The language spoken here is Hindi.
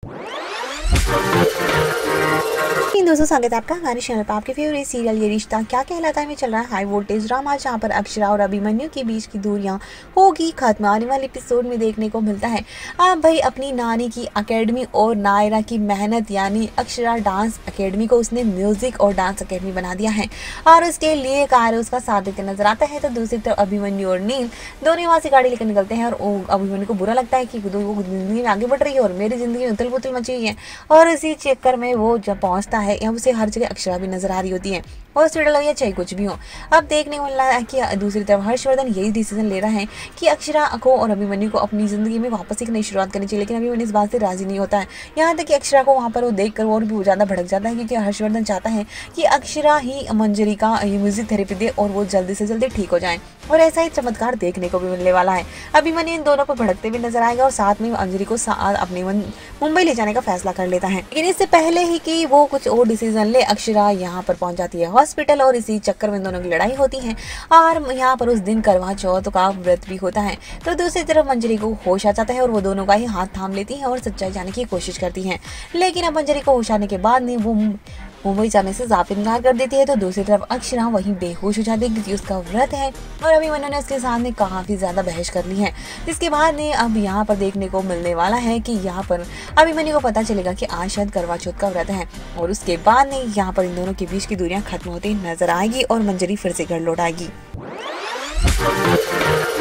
दोस्तों, स्वागत है आपका हमारे चैनल पर। आपके फेवरेट सीरियल ये रिश्ता क्या कहलाता है में चल रहा है हाई वोल्टेज ड्रामा, जहां पर अक्षरा और अभिमन्यु के बीच की दूरियां होगी खत्म। आने वाले एपिसोड में देखने को मिलता है आप भाई अपनी नानी की एकेडमी और नायरा की मेहनत, यानी अक्षरा डांस एकेडमी को उसने म्यूजिक और डांस एकेडमी बना दिया है और उसके लिए कार उसका साथ देते नजर आता है। तो दूसरी तरफ अभिमन्यु और नील दोनों वहाँ से गाड़ी लेकर निकलते हैं और अभिमन्यु को बुरा लगता है कि वो जिंदगी में आगे बढ़ रही है और मेरी जिंदगी में उथल पुथल मची हुई है। और इसी चक्कर में वो जब पहुंचता है यहाँ उसे हर जगह अक्षरा भी नजर आ रही होती है। हॉस्पिटल हो या चाहे कुछ भी हो, अब देखने को मिल रहा है कि दूसरी तरफ हर्षवर्धन यही डिसीजन ले रहा है कि अक्षरा को और अभिमन्यु को अपनी जिंदगी में वापस एक नई शुरुआत करनी चाहिए। लेकिन अभिमन्यु इस बात से राजी नहीं होता है। यहाँ तक कि अक्षरा को वहाँ पर वो देख कर और भी ज़्यादा भड़क जाता है, क्योंकि हर्षवर्धन चाहता है कि अक्षरा ही मंजरी का म्यूजिक थेरेपी दे और वो जल्दी से जल्दी ठीक हो जाए। और ऐसा ही चमत्कार देखने को भी मिलने वाला है। अभिमन्यु इन दोनों को भड़कते हुए नजर आएगा और साथ में अंजलि को अपने मुंबई ले जाने का फैसला कर लेता है। लेकिन इससे पहले ही कि वो कुछ और डिसीजन ले, अक्षरा यहाँ पर पहुंच जाती है हॉस्पिटल और इसी चक्कर में दोनों की लड़ाई होती है। और यहाँ पर उस दिन करवा चौथ का व्रत भी होता है। तो दूसरी तरफ अंजलि को होश आ जाता है और वो दोनों का ही हाथ थाम लेती है और सच्चाई जाने की कोशिश करती है। लेकिन अब अंजलि को होश आने के बाद नहीं, वो मुंबई जाने से साफ इनकार कर देती है। तो दूसरी तरफ अक्षरा वहीं बेहोश हो जाती है क्योंकि उसका व्रत है और अभिमन्यु ने उसके सामने काफी ज्यादा बहस कर ली है। जिसके बाद ने अब यहाँ पर देखने को मिलने वाला है कि यहाँ पर अभिमन्यु को पता चलेगा कि आज शायद करवा चौथ का व्रत है और उसके बाद ने यहाँ पर इन दोनों के बीच की दूरियां खत्म होती नजर आएगी और मंजरी फिर से घर लौट आएगी।